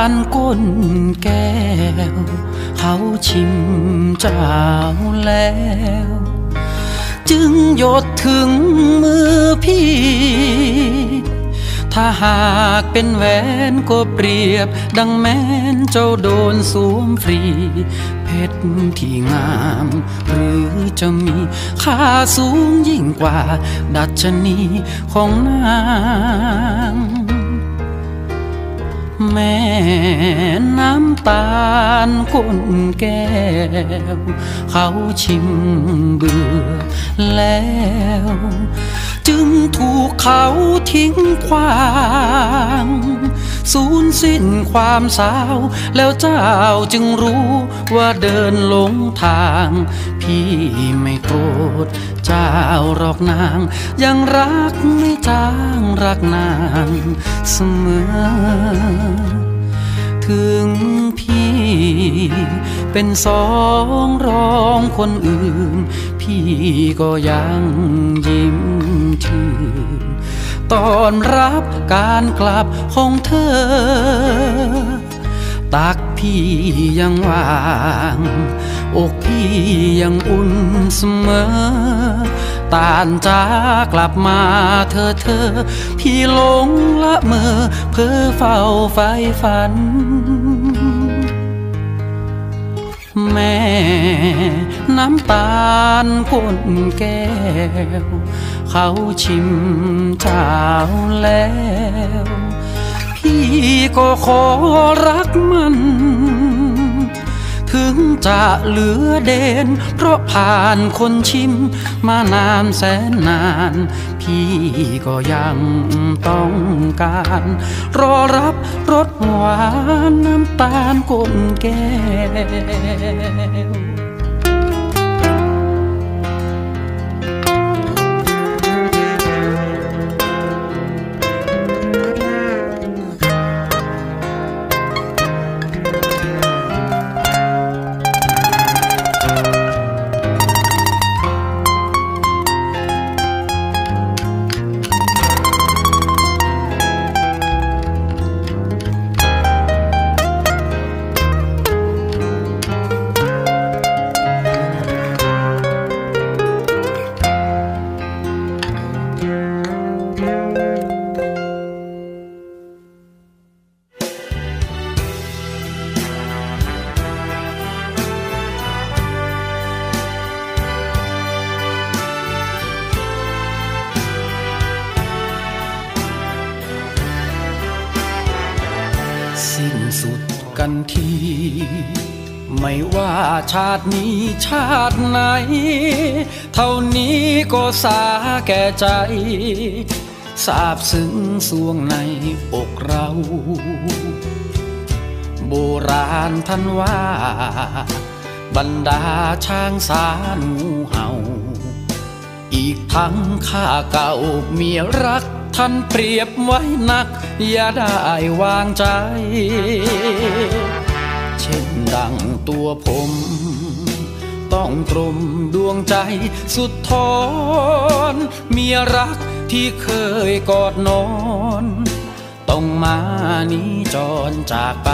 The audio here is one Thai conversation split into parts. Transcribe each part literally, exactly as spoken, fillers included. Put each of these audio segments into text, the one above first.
ลก้นแก้วเขาชิมเจ้าแล้วจึงหยดถึงมือพี่ถ้าหากเป็นแหวนก็เปรียบดังแม้นเจ้าโดนสวมฟรีเพชรที่งามหรือจะมีค่าสูงยิ่งกว่าดัชนีของนางแม่น้ำตาลก้นแก้วเขาชิมเบื่อแล้วจึงถูกเขาทิ้งขว้างสูญสิ้นความสาวแล้วเจ้าจึงรู้ว่าเดินหลงทางพี่ไม่โกรธเจ้าหรอกนางยังรักไม่จางรักนางเสมอถึงพี่เป็นสองรองคนอื่นพี่ก็ยังยิ้มชื่นตอนรับการกลับของเธอตักพี่ยังว่างอกพี่ยังอุ่นเสมอตานจากลับมาเธอเธอพี่หลงละเมอเพ้อเฝ้าไฟฝันแม่น้ำตาลก้นแก้วเขาชิมเจ้าแล้วพี่ก็ขอรักมันถึงจะเหลือเด่นเพราะผ่านคนชิมมานานแสนนานพี่ก็ยังต้องการรอรับรสหวานน้ำตาลก้นแก้วสิ้นสุดกันทีไม่ว่าชาตินี้ชาติไหนเท่านี้ก็สาแก่ใจซาบซึ้งสวงในอกเราโบราณท่านว่าบรรดาช้างสารงูเห่าอีกทั้งข้าเก่าเมียรักท่านเปรียบไว้นักอย่าได้วางใจเช่นดังตัวผมต้องตรมดวงใจสุดทนเมียรักที่เคยกอดนอนต้องมานี้จรจากไป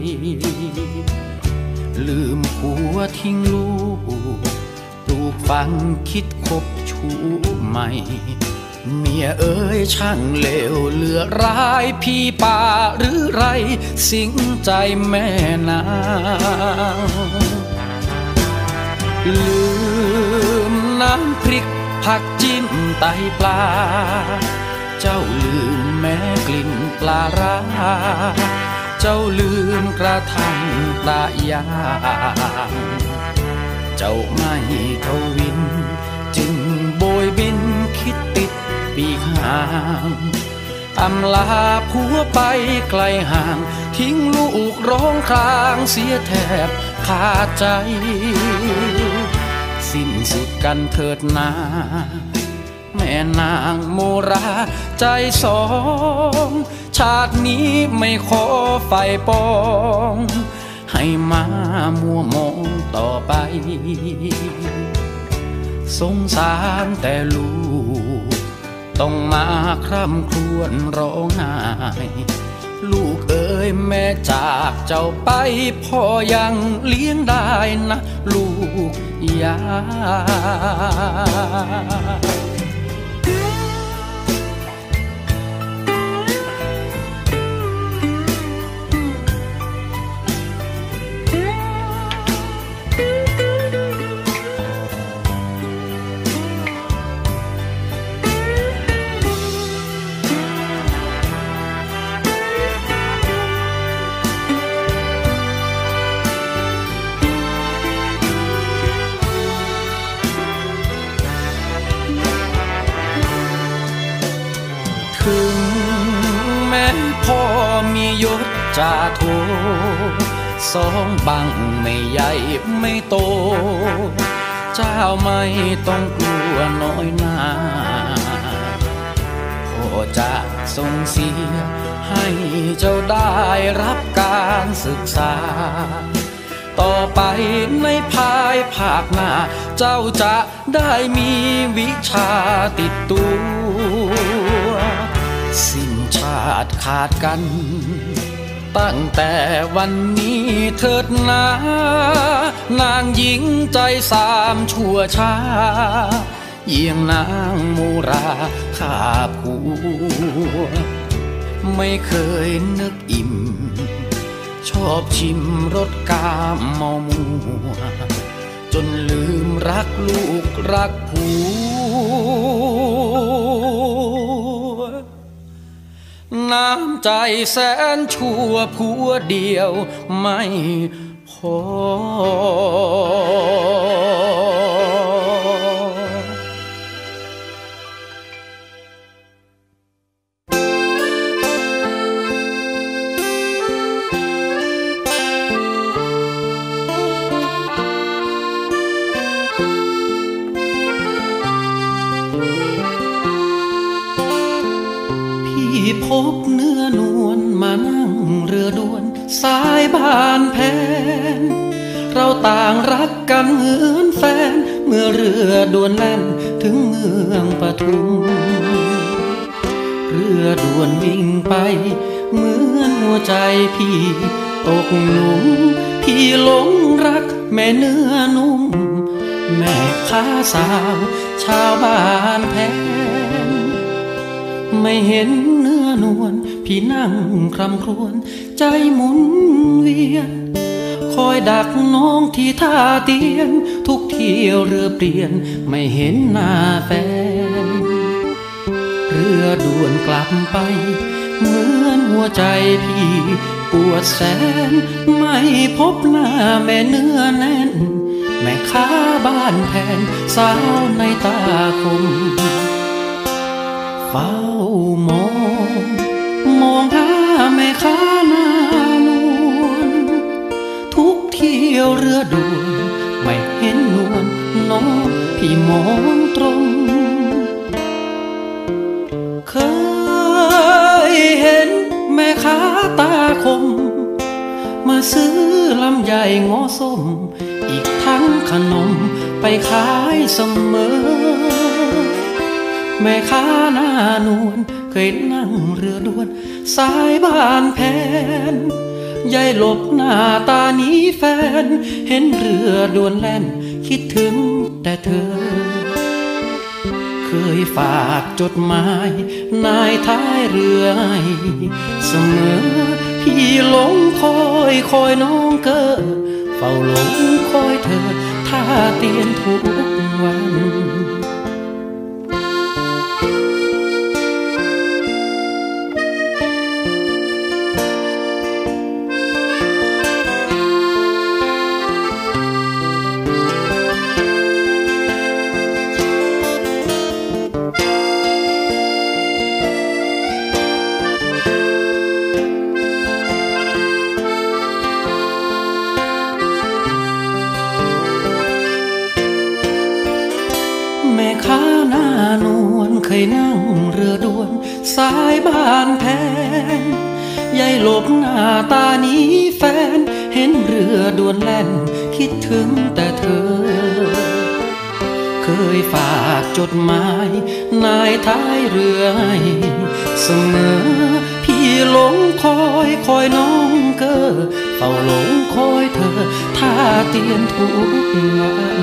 ลืมผัวทิ้งลูกปลูกฝังคิดคบชู้ใหม่เมียเอ๋ยช่างเลวเหลือร้ายพี่ป่าหรือไรสิงใจแม่นางลืมน้ำพริกผักจิ้มไตปลาเจ้าลืมแม่กลิ่นปลาร้าเจ้าลืมกระทั่งตายางเจ้าไม่ทวินจึงโบยบินคิดติดปีกห่างอำลาผัวไปไกลห่างทิ้งลูกร้องครางเสียแทบขาดใจสิ้นสุดกันเถิดนาแม่นางโมราใจสองชาตินี้ไม่ขอไฟปองให้มามัวมองต่อไปสงสารแต่ลูกต้องมาคร่ำครวญร้องไห้ลูกเอ๋ยแม่จากเจ้าไปพ่อยังเลี้ยงได้นะลูกยาถึงแม้พ่อมียศจ่าโทสองบังไม่ใหญ่ไม่โตเจ้าไม่ต้องกลัวน้อยหน้าพ่อจะส่งเสียให้เจ้าได้รับการศึกษาต่อไปในภายภาคหน้าเจ้าจะได้มีวิชาติดตัวสิ้นชาติขาดกันตั้งแต่วันนี้เถิดนานางหญิงใจสามชั่วช้าเยี่ยงนางมูราข้าผัวไม่เคยนึกอิ่มชอบชิมรสกามเมามัวจนลืมรักลูกรักผัวน้ำใจแสนชั่วผัวเดียวไม่พอพบเนื้อนวลมานั่งเรือด่วนสายบ้านแพนเราต่างรักกันเหมือนแฟนเมื่อเรือด่วนแล่นถึงเมืองปทุมเรือด่วนวิ่งไปเหมือนหัวใจพี่ตกหลุมพี่หลงรักแม่เนื้อนุ่มแม่ค้าสาวชาวบ้านแพนไม่เห็นเนื้อนวลพี่นั่งคร่ำครวญใจหมุนเวียนคอยดักน้องที่ท่าเตียนทุกเที่ยวเรือเปลี่ยนไม่เห็นหน้าแฟนเรือด่วนกลับไปเหมือนหัวใจพี่ปวดแสนไม่พบหน้าแม่เนื้อแน่นแม่ค้าบ้านแพนสาวในตาคมเฝ้ามองมองหาแม่ค้านานวลทุกเที่ยวเรือด่วนไม่เห็นนวลน้องพี่มองตรงเคยเห็นแม่ค้าตาคมมาซื้อลำไยงอส้มอีกทั้งขนมไปขายเสมอแม่ค้าหน้านวลเคยนั่งเรือด่วนสายบ้านแพนยายหลบหน้าตาหนีแฟนเห็นเรือด่วนแล่นคิดถึงแต่เธอเคยฝากจดหมายนายท้ายเรือเสมอพี่หลงคอยคอยน้องเก้อเฝ้าหลงคอยเธอท่าเตียนทุกวันแม่ค้าหน้านวลเคยนั่งเรือด่วนสายบ้านแพนยายหลบหน้าตาหนีแฟนเห็นเรือด่วนแล่นคิดถึงแต่เธอเคยฝากจดหมายนายท้ายเรือเสมอพี่หลงคอยคอยน้องเกอเฝ้าหลงคอยเธอท่าเตียนทุกวัน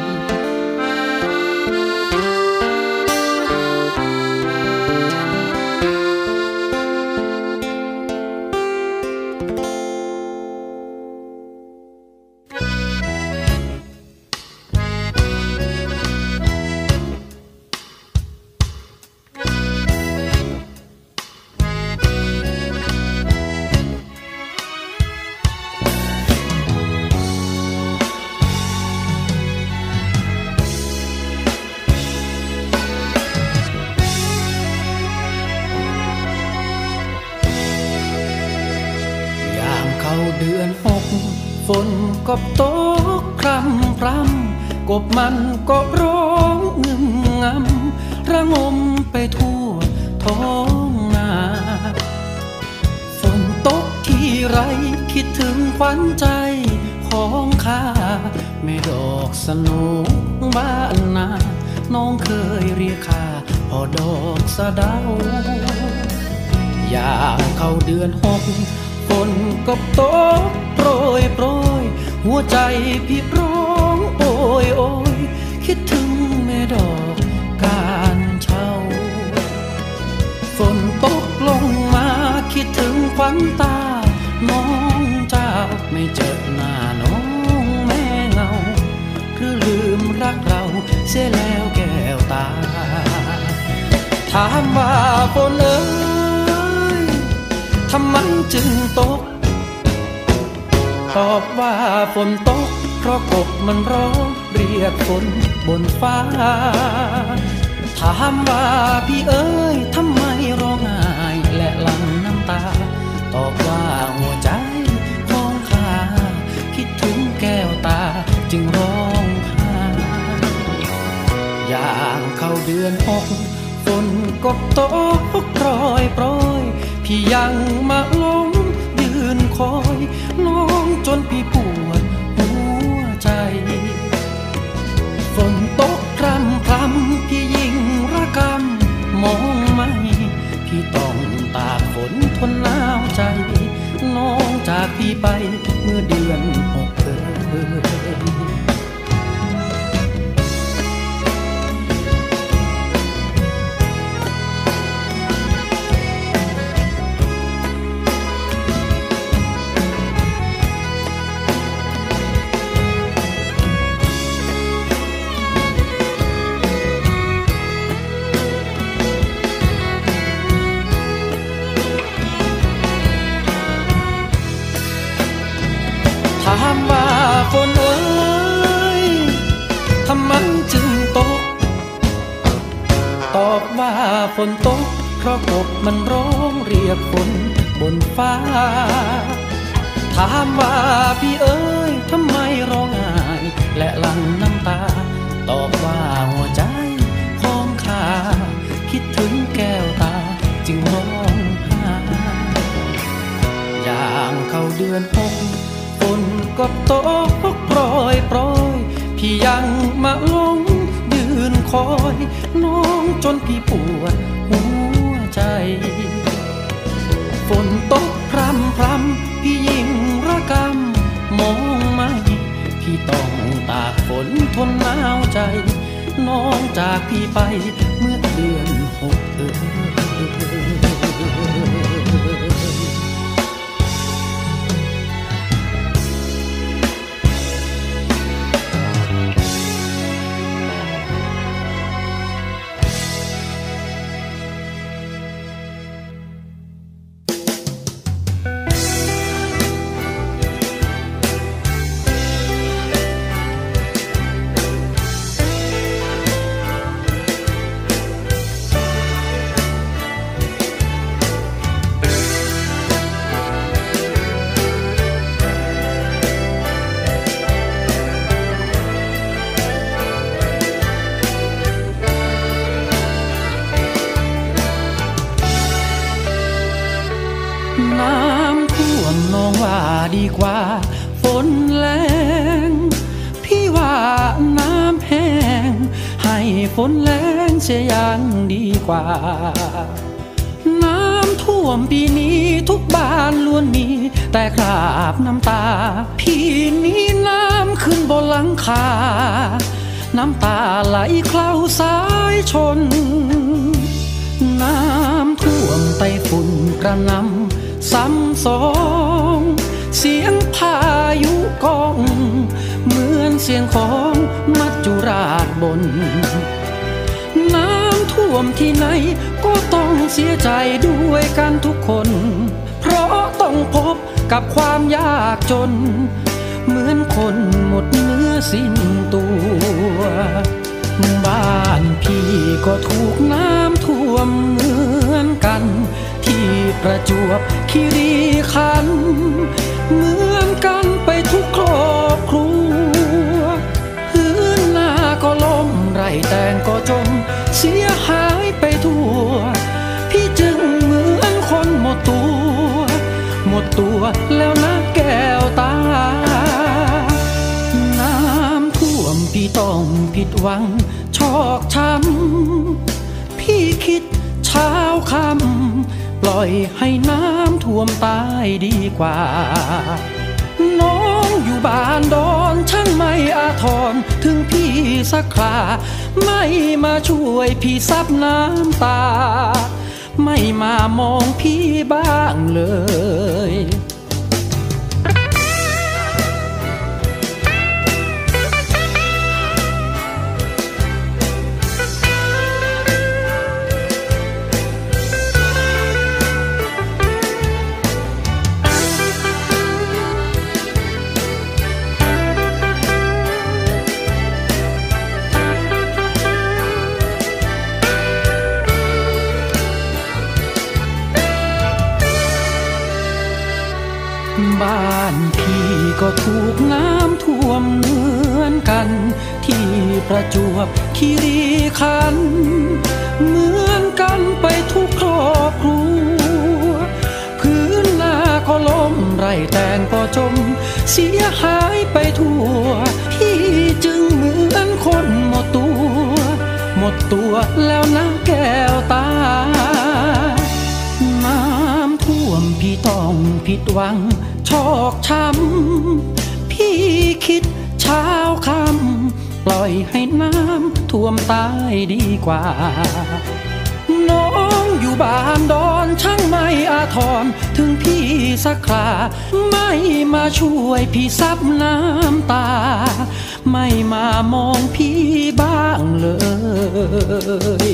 เดือนหกฝนก็ตกคร่ำพรำกบมันก็ร้องงึมงำระงมไปทั่วท้องนาฝนตกที่ไรคิดถึงขวัญใจของข้าแม่ดอกสโนบ้านนาน้องเคยเรียกข้าพ่อดอกสะเดาอยากเข้าเดือนหกฝนก็ตกโปรยโปรยหัวใจพี่ร้องโอยโอยคิดถึงแม่ดอกการเช่าฝนตกลงมาคิดถึงขวัญตาน้องเจ้าไม่เจอหน้าน้องแม่เงาคือลืมรักเราเสียแล้วแก้วตาถามว่าฝนเอ๋ยทำไมจึงตกตอบว่าฝนตกเพราะกบมันร้องเรียกฝนบนฟ้าถามว่าพี่เอ๋ยทำไมร้องไห้และหลั่งน้ำตาตอบว่าหัวใจของข้าคิดถึงแก้วตาจึงร้องไห้อย่างเข้าเดือนหกฝนก็ตกโปรยโปรยพี่ยังมาหลงยืนคอยน้องจนพี่ปวดหัวใจฝนตกพรำพรำพี่ยิ่งระกำมองไม่พี่ต้องตากฝนทนหนาวใจน้องจากพี่ไปเมื่อเดือนหกเอ่ยถามว่าฝนเอ๋ยทำไมจึงตกตอบว่าฝนตกเพราะกบมันร้องเรียกฝนบนฟ้าถามว่าพี่เอ๋ยทำไมร้องไห้และหลั่งน้ำตาตอบว่าหัวใจของข้าคิดถึงแก้วตาจึงร้องไห้อย่างเข้าเดือนหกฝนก็ตกโปรยโปรยพี่ยังมาหลงยืนคอยน้องจนพี่ปวดหัวใจฝนตกพรำพรำพี่ยิ่งระกำมองไม่พี่ต้องตากฝนทนหนาวใจน้องจากพี่ไปเมื่อเดือนหกเอ่ยน้ำท่วมน้องว่าดีกว่าฝนแรงพี่ว่าน้ำแห้งให้ฝนแรงเสียยังดีกว่าน้ำท่วมท่วมปีนี้ทุกบ้านล้วนมีแต่คราบน้ำตาพี่นี้น้ำขึ้นบนหลังคาน้ำตาไหลเคล้าสายชนน้ำท่วมไต้ฝุ่นกระหน่ำซ้ำสองเสียงพายุกองเหมือนเสียงของมัจจุราชบนน้ำท่วมที่ไหนก็ต้องเสียใจด้วยกันทุกคนเพราะต้องพบกับความยากจนเหมือนคนหมดเนื้อสิ้นตัวบ้านพี่ก็ถูกน้ำท่วมเหมือนกันที่ประจวบคีรีขันธ์เหมือนกันไปทุกครอบครัวพื้นนาก็ล้มไร่แตงก็จมเสียหายไปทั่วพี่จึงเหมือนคนหมดตัวหมดตัวแล้วนะแก้วตาน้ำท่วมพี่ต้องผิดหวังชอกช้ำพี่คิดเช้าค่ำปล่อยให้น้ำท่วมตายดีกว่าน้องอยู่บ้านดอนช่างไม่อาทรถึงพี่สักคราไม่มาช่วยพี่ซับน้ำตาไม่มามองพี่บ้างเลยบ้านพี่ก็ถูกน้ำท่วมเหมือนกันที่ประจวบคีรีขันธ์เหมือนกันไปทุกครอบครัวพื้นนาก็ล้มไร่แตงก็จมเสียหายไปทั่วพี่จึงเหมือนคนหมดตัวหมดตัวแล้วนะแก้วตาน้ำท่วมพี่ต้องผิดหวังชอกช้ำพี่คิดเช้าค่ำปล่อยให้น้ำท่วมตายดีกว่าน้องอยู่บ้านดอนช่างไม่อาทรถึงพี่สักคราไม่มาช่วยพี่ซับน้ำตาไม่มามองพี่บ้างเลย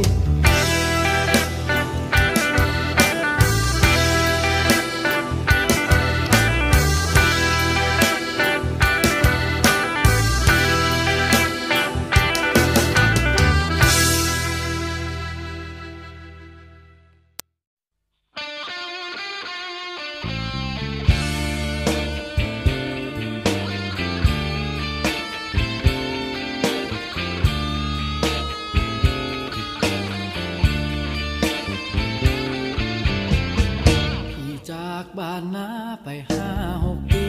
บ้านนาไปห้าหกปี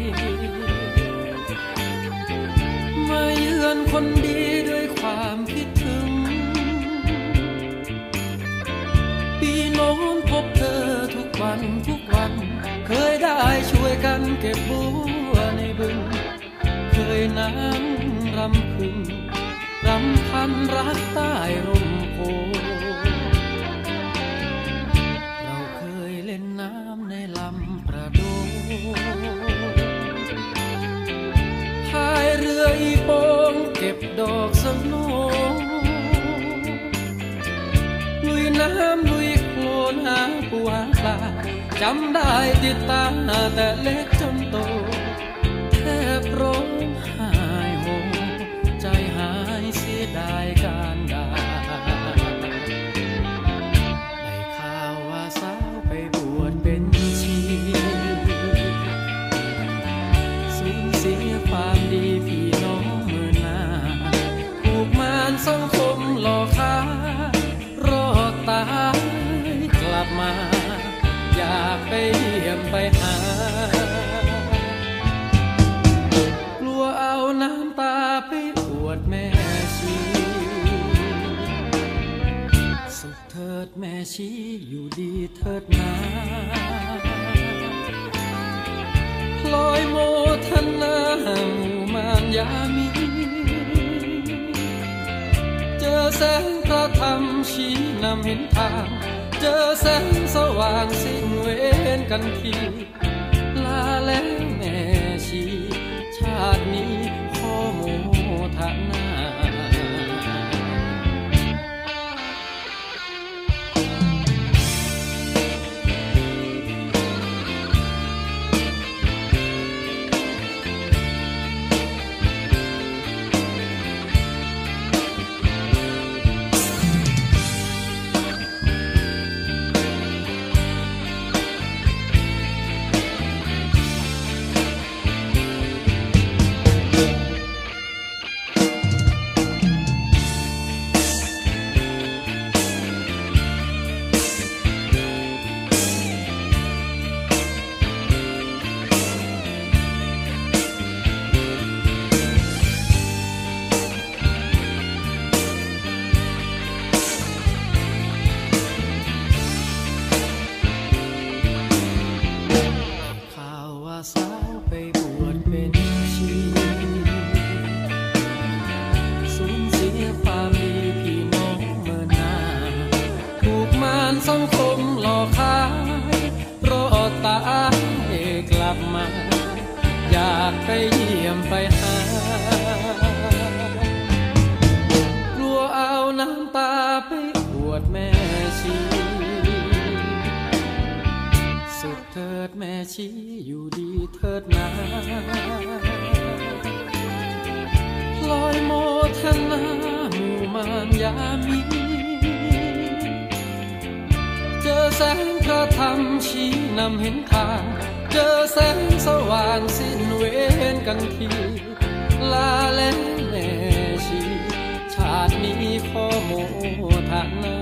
มาเยือนคนดีด้วยความคิดถึงปีโน้นพบเธอทุกวันทุกวันเคยได้ช่วยกันเก็บบัวในบึงเคยนั่งรำพึงรำพันรักใต้ร่มโพพายเรืออีโป่งเก็บดอกสโนลุยน้ำลุยโคลนหาปูหาปลาจำได้ติดตาแต่เล็กจนโตแทบร้องไห้โฮใจหายเสียดายการดาได้ข่าวว่าสาวไปบวชเป็นชีสูญเสียความดีพี่น้องเมื่อนาถูกมารสังคมหลอกขารอดตายกลับมาอยากไปเยี่ยมไปหากลัวเอาน้ำตาไปอวดแม่ชีสุขเถิดแม่ชีอยู่ดีเถิดยามีเจอแสงพระธรรมชี้นำเห็นทางเจอแสงสว่างสิ้นเวรกันทีลาแล้วแม่ชีชาตินี้ขอโมทนาสาวไปบวชเป็นชีสูญเสียความดีพี่น้องเมื่อนานถูกมารสังคมหลอกขายรอดตายกลับมาอยากไปเยี่ยมไปหากลัวเอาน้ำตาไปบวชแม่ชีสุขเถิดแม่ชีอยู่ดีเถิดนาพลอยโมทนาหมู่มารยามีเจอแสงพระธรรมชี้นำเห็นทางเจอแสงสว่างสิ้นเวรกันทีลาแล้วแม่ชีชาตินี้ขอโมทนา